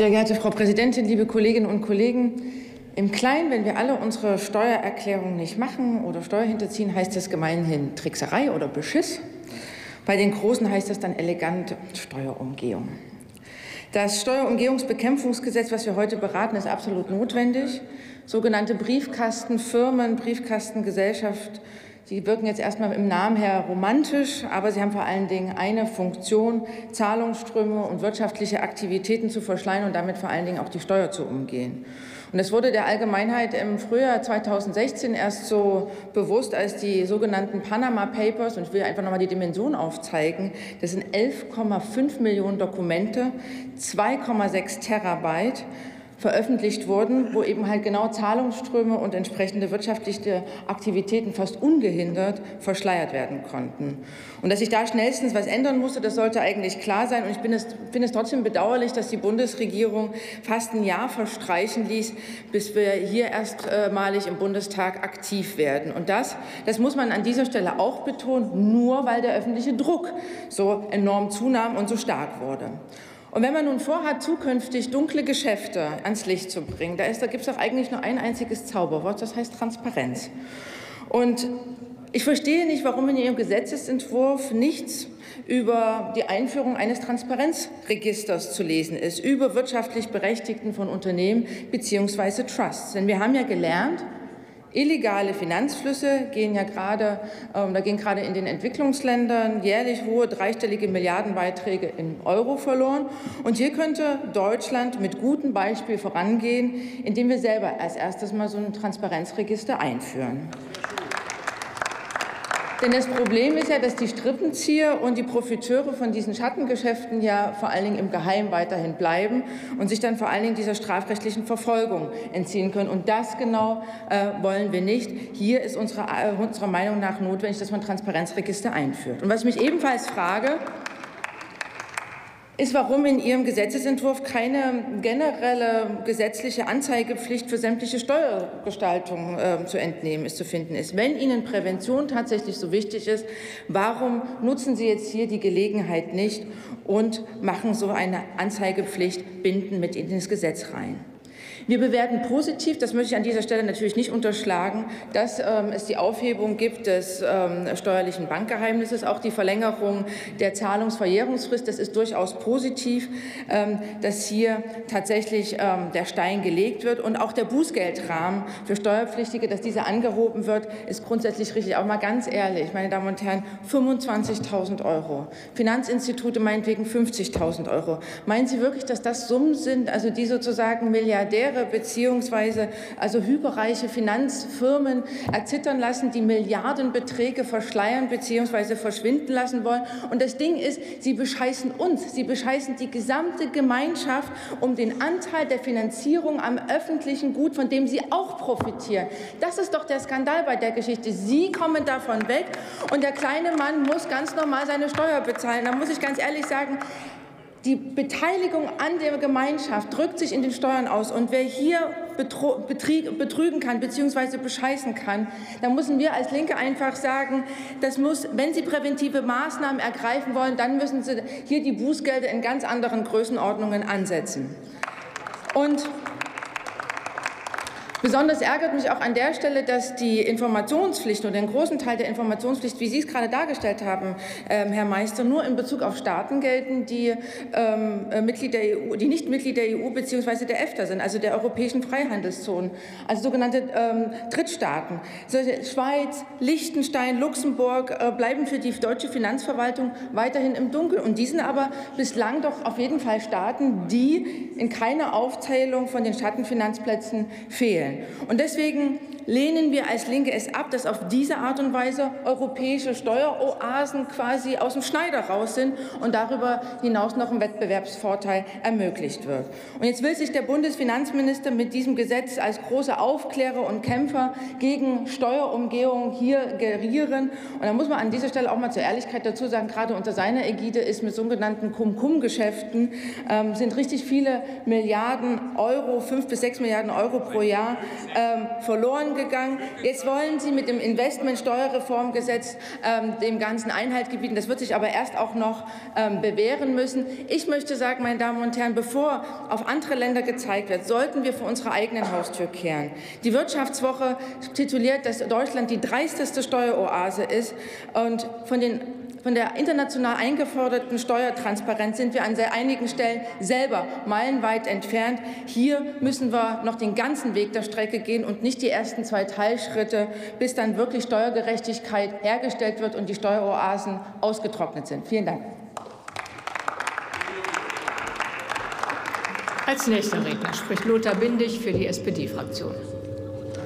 Sehr geehrte Frau Präsidentin, liebe Kolleginnen und Kollegen! Im Kleinen, wenn wir alle unsere Steuererklärungen nicht machen oder Steuerhinterziehen, heißt das gemeinhin Trickserei oder Beschiss. Bei den Großen heißt das dann elegant Steuerumgehung. Das Steuerumgehungsbekämpfungsgesetz, was wir heute beraten, ist absolut notwendig. Sogenannte Briefkastenfirmen, Briefkastengesellschaft, die wirken jetzt erstmal im Namen her romantisch, aber sie haben vor allen Dingen eine Funktion, Zahlungsströme und wirtschaftliche Aktivitäten zu verschleiern und damit vor allen Dingen auch die Steuer zu umgehen. Und es wurde der Allgemeinheit im Frühjahr 2016 erst so bewusst, als die sogenannten Panama Papers, und ich will einfach noch mal die Dimension aufzeigen, das sind 11,5 Millionen Dokumente, 2,6 Terabyte, veröffentlicht wurden, wo eben halt genau Zahlungsströme und entsprechende wirtschaftliche Aktivitäten fast ungehindert verschleiert werden konnten. Und dass sich da schnellstens was ändern musste, das sollte eigentlich klar sein. Und ich finde es trotzdem bedauerlich, dass die Bundesregierung fast ein Jahr verstreichen ließ, bis wir hier erstmalig im Bundestag aktiv werden. Und das muss man an dieser Stelle auch betonen, nur weil der öffentliche Druck so enorm zunahm und so stark wurde. Und wenn man nun vorhat, zukünftig dunkle Geschäfte ans Licht zu bringen, da gibt es doch eigentlich nur ein einziges Zauberwort, das heißt Transparenz. Und ich verstehe nicht, warum in Ihrem Gesetzesentwurf nichts über die Einführung eines Transparenzregisters zu lesen ist, über wirtschaftlich Berechtigten von Unternehmen bzw. Trusts. Denn wir haben ja gelernt, illegale Finanzflüsse gehen gerade in den Entwicklungsländern jährlich hohe dreistellige Milliardenbeiträge in Euro verloren. Und hier könnte Deutschland mit gutem Beispiel vorangehen, indem wir selber als erstes mal so ein Transparenzregister einführen. Denn das Problem ist ja, dass die Strippenzieher und die Profiteure von diesen Schattengeschäften ja vor allen Dingen im Geheimen weiterhin bleiben und sich dann vor allen Dingen dieser strafrechtlichen Verfolgung entziehen können. Und das genau wollen wir nicht. Hier ist unserer Meinung nach notwendig, dass man ein Transparenzregister einführt. Und was ich mich ebenfalls frage, ist, warum in Ihrem Gesetzesentwurf keine generelle gesetzliche Anzeigepflicht für sämtliche Steuergestaltung zu finden ist. Wenn Ihnen Prävention tatsächlich so wichtig ist, warum nutzen Sie jetzt hier die Gelegenheit nicht und machen so eine Anzeigepflicht bindend mit in das Gesetz rein? Wir bewerten positiv, das möchte ich an dieser Stelle natürlich nicht unterschlagen, dass es die Aufhebung gibt des steuerlichen Bankgeheimnisses, auch die Verlängerung der Zahlungsverjährungsfrist. Das ist durchaus positiv, dass hier tatsächlich der Stein gelegt wird. Und auch der Bußgeldrahmen für Steuerpflichtige, dass dieser angehoben wird, ist grundsätzlich richtig. Auch mal ganz ehrlich, meine Damen und Herren, 25.000 €. Finanzinstitute meinetwegen 50.000 €. Meinen Sie wirklich, dass das Summen sind, also die sozusagen Milliardäre beziehungsweise also hyperreiche Finanzfirmen erzittern lassen, die Milliardenbeträge verschleiern beziehungsweise verschwinden lassen wollen? Und das Ding ist, sie bescheißen uns, sie bescheißen die gesamte Gemeinschaft um den Anteil der Finanzierung am öffentlichen Gut, von dem sie auch profitieren. Das ist doch der Skandal bei der Geschichte. Sie kommen davon weg und der kleine Mann muss ganz normal seine Steuer bezahlen. Da muss ich ganz ehrlich sagen, die Beteiligung an der Gemeinschaft drückt sich in den Steuern aus. Und wer hier betrügen kann bzw. bescheißen kann, dann müssen wir als Linke einfach sagen, wenn Sie präventive Maßnahmen ergreifen wollen, dann müssen Sie hier die Bußgelder in ganz anderen Größenordnungen ansetzen. Und besonders ärgert mich auch an der Stelle, dass die Informationspflicht oder den großen Teil der Informationspflicht, wie Sie es gerade dargestellt haben, Herr Meister, nur in Bezug auf Staaten gelten, die nicht Mitglied der EU bzw. der EFTA sind, also der europäischen Freihandelszonen, also sogenannte Drittstaaten. Schweiz, Liechtenstein, Luxemburg bleiben für die deutsche Finanzverwaltung weiterhin im Dunkeln. Und die sind aber bislang doch auf jeden Fall Staaten, die in keiner Aufzählung von den Schattenfinanzplätzen fehlen. Und deswegen lehnen wir als Linke es ab, dass auf diese Art und Weise europäische Steueroasen quasi aus dem Schneider raus sind und darüber hinaus noch ein Wettbewerbsvorteil ermöglicht wird. Und jetzt will sich der Bundesfinanzminister mit diesem Gesetz als großer Aufklärer und Kämpfer gegen Steuerumgehung hier gerieren. Und da muss man an dieser Stelle auch mal zur Ehrlichkeit dazu sagen, gerade unter seiner Ägide ist mit sogenannten Cum-Cum-Geschäften sind richtig viele Milliarden Euro, 5 bis 6 Milliarden Euro pro Jahr verloren verloren gegangen. Jetzt wollen Sie mit dem Investmentsteuerreformgesetz dem Ganzen Einhalt gebieten. Das wird sich aber erst auch noch bewähren müssen. Ich möchte sagen, meine Damen und Herren, bevor auf andere Länder gezeigt wird, sollten wir vor unserer eigenen Haustür kehren. Die Wirtschaftswoche tituliert, dass Deutschland die dreisteste Steueroase ist. Und von der international eingeforderten Steuertransparenz sind wir an sehr einigen Stellen selber meilenweit entfernt. Hier müssen wir noch den ganzen Weg der Strecke gehen und nicht die ersten 2 Teilschritte, bis dann wirklich Steuergerechtigkeit hergestellt wird und die Steueroasen ausgetrocknet sind. Vielen Dank. Als nächster Redner spricht Lothar Bindig für die SPD-Fraktion.